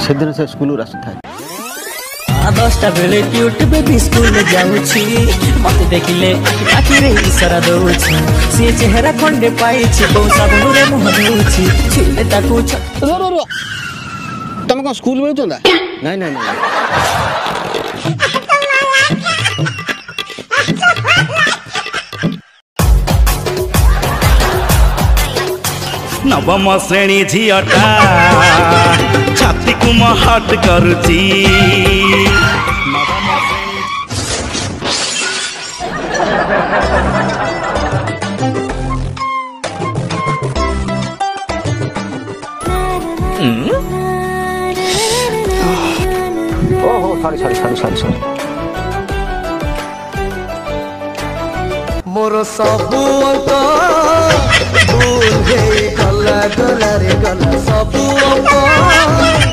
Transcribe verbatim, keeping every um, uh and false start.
से दिन से स्कूल आसुଥାଏ दसटा बेले क्यूट बेबी स्कूल जाऊँगी मत देखिले आखिरे इशारा दउछि से चेहरा खंडे पाइछि बहु साबुन रे मुह धउछि छिले ताकू रो रो रो तुम कौन स्कूल में चंदा नहीं नहीं नहीं नवम श्रेणी झीटा छाती को महट करुची ओहो sorry sorry sorry sorry sorry मोर सबू अंक भूल गई गला गला रे गला सबू अंक